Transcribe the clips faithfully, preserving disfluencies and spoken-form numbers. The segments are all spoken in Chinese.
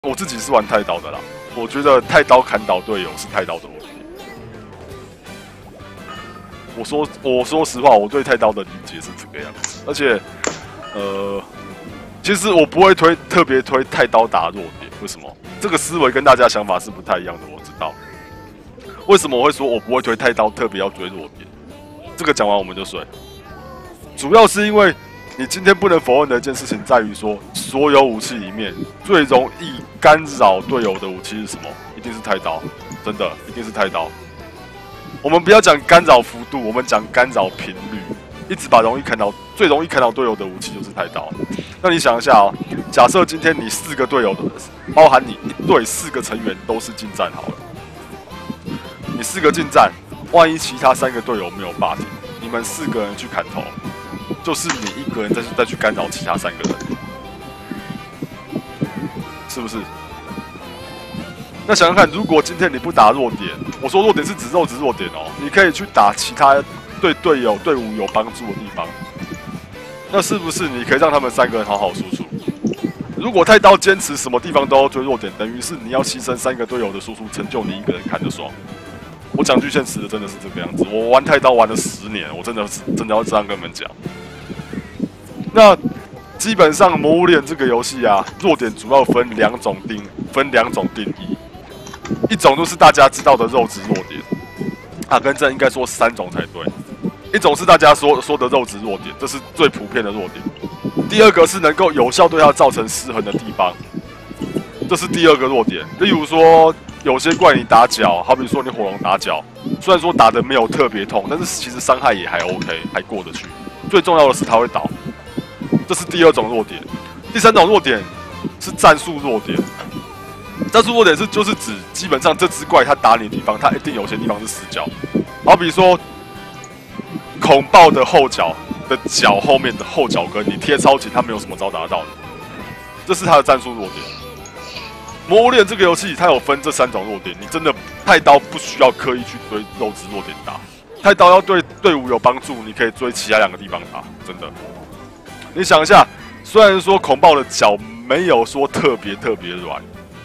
我自己是玩太刀的啦，我觉得太刀砍倒队友是太刀的问题。我说我说实话，我对太刀的理解是这个样子，而且呃，其实我不会推特别推太刀打弱点，为什么？这个思维跟大家想法是不太一样的，我知道。为什么我会说我不会推太刀特别要追弱点？这个讲完我们就睡。主要是因为你今天不能否认的一件事情在于说，所有武器里面最容易干扰队友的武器是什么？一定是太刀，真的一定是太刀。我们不要讲干扰幅度，我们讲干扰频率。一直把容易砍倒、最容易砍倒队友的武器就是太刀。那你想一下哦，假设今天你四个队友的，包含你一队四个成员都是近战好了，你四个近战，万一其他三个队友没有霸体，你们四个人去砍头，就是你一个人再去再去干扰其他三个人，是不是？那想想看，如果今天你不打弱点，我说弱点是指肉质弱点哦，你可以去打其他对队友队伍有帮助的地方，那是不是你可以让他们三个人好好输出？如果太刀坚持什么地方都要追弱点，等于是你要牺牲三个队友的输出，成就你一个人看着爽。我讲句现实的，真的是这个样子。我玩太刀玩了十年，我真的是真的要这样跟你们讲。那基本上《魔物猎人》这个游戏啊，弱点主要分两种定，分两种定义。一种就是大家知道的肉质弱点，啊，跟这应该说三种才对。一种是大家说说的肉质弱点，这是最普遍的弱点。第二个是能够有效对它造成失衡的地方，这是第二个弱点。例如说，有些怪你打脚，好比说你火龙打脚，虽然说打的没有特别痛，但是其实伤害也还 OK， 还过得去。最重要的是它会倒，这是第二种弱点。第三种弱点是战术弱点。战术弱点是就是指基本上这只怪它打你的地方，它一定有些地方是死角，好比说恐爆的后脚的脚后面的后脚跟，你贴超紧，它没有什么招打得到的，这是它的战术弱点。魔物猎人这个游戏它有分这三种弱点，你真的太刀不需要刻意去追肉质弱点打，太刀要对队伍有帮助，你可以追其他两个地方打，真的。你想一下，虽然说恐爆的脚没有说特别特别软。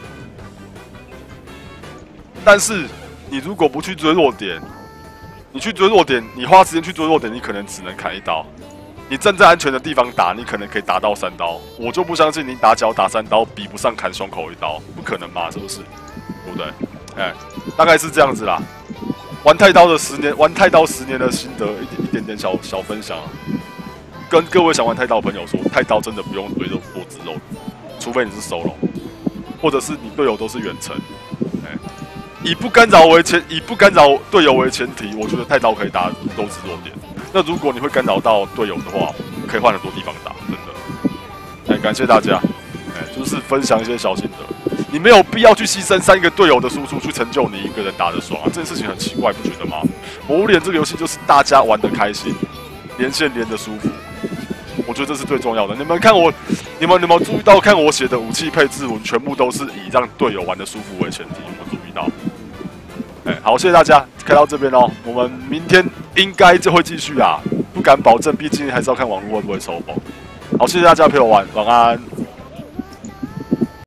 但是你如果不去追弱点，你去追弱点，你花时间去追弱点，你可能只能砍一刀。你站在安全的地方打，你可能可以打到三刀。我就不相信你打脚打三刀比不上砍胸口一刀，不可能嘛？是不是？对不对？哎，大概是这样子啦。玩太刀的十年，玩太刀十年的心得，一点一点点小小分享、啊，跟各位想玩太刀的朋友说，太刀真的不用追肉多只肉，除非你是 solo， 或者是你队友都是远程。以不干扰为前，以不干扰队友为前提，我觉得太刀可以打肉质弱点。那如果你会干扰到队友的话，可以换很多地方打，真的。哎，感谢大家，哎，就是分享一些小心得。你没有必要去牺牲三个队友的输出去成就你一个人打得爽、啊，这件事情很奇怪，不觉得吗？魔物猎人这个游戏就是大家玩得开心，连线连得舒服，我觉得这是最重要的。你们看我，你们有没有注意到，看我写的武器配置文全部都是以让队友玩得舒服为前提，有没有注意到？哎，好，谢谢大家，开到这边哦。我们明天应该就会继续啊，不敢保证，毕竟还是要看网络会不会抽风。好，谢谢大家陪我玩，晚安。